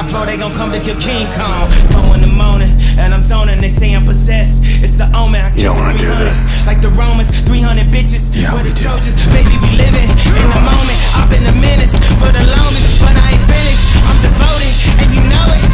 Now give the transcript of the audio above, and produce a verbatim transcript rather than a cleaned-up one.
floor, they gon' come to kill King Kong. Four in the morning, and I'm zoning, they say I'm possessed. It's the omen, I keep it three hundred. Like the Romans, three hundred bitches. Yeah, We're the we do. Trojans, baby, we living in the moment. I've been a menace for the longest, but I ain't finished. I'm devoted, and you know it.